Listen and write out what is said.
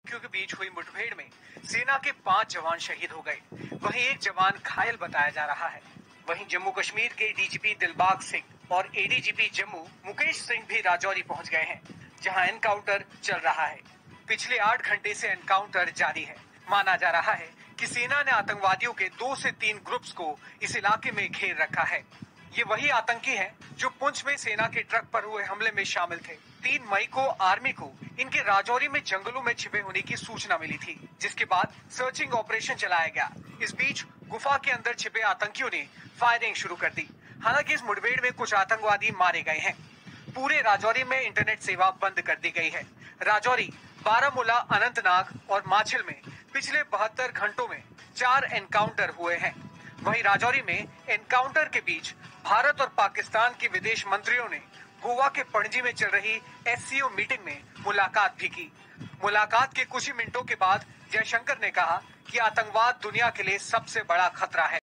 आतंकियों के बीच हुई मुठभेड़ में सेना के 5 जवान शहीद हो गए, वहीं एक जवान घायल बताया जा रहा है। वहीं जम्मू कश्मीर के डीजीपी दिलबाग सिंह और एडीजीपी जम्मू मुकेश सिंह भी राजौरी पहुंच गए हैं, जहां एनकाउंटर चल रहा है। पिछले 8 घंटे से एनकाउंटर जारी है। माना जा रहा है कि सेना ने आतंकवादियों के 2 से 3 ग्रुप्स को इस इलाके में घेर रखा है। ये वही आतंकी हैं जो पुंछ में सेना के ट्रक पर हुए हमले में शामिल थे। 3 मई को आर्मी को इनके राजौरी में जंगलों में छिपे होने की सूचना मिली थी, जिसके बाद सर्चिंग ऑपरेशन चलाया गया। इस बीच गुफा के अंदर छिपे आतंकियों ने फायरिंग शुरू कर दी। हालांकि इस मुठभेड़ में कुछ आतंकवादी मारे गए हैं। पूरे राजौरी में इंटरनेट सेवा बंद कर दी गई है। राजौरी, बारामूला, अनंतनाग और माछिल में पिछले 72 घंटों में 4 एनकाउंटर हुए हैं। वहीं राजौरी में एनकाउंटर के बीच भारत और पाकिस्तान के विदेश मंत्रियों ने गोवा के पणजी में चल रही एससीओ मीटिंग में मुलाकात भी की। मुलाकात के कुछ ही मिनटों के बाद जयशंकर ने कहा कि आतंकवाद दुनिया के लिए सबसे बड़ा खतरा है।